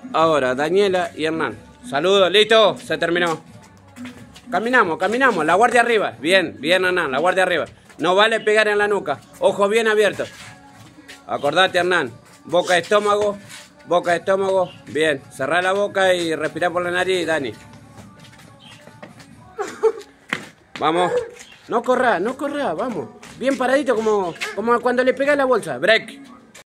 Ahora, Daniela y Hernán. Saludos, listo, se terminó. Caminamos, caminamos, la guardia arriba. Bien, bien, Hernán, la guardia arriba. No vale pegar en la nuca. Ojos bien abiertos. Acordate, Hernán. Boca, estómago. Boca, estómago. Bien, cerrá la boca y respirá por la nariz, Dani. Vamos. No corrá, vamos. Bien paradito como cuando le pegás la bolsa. Break.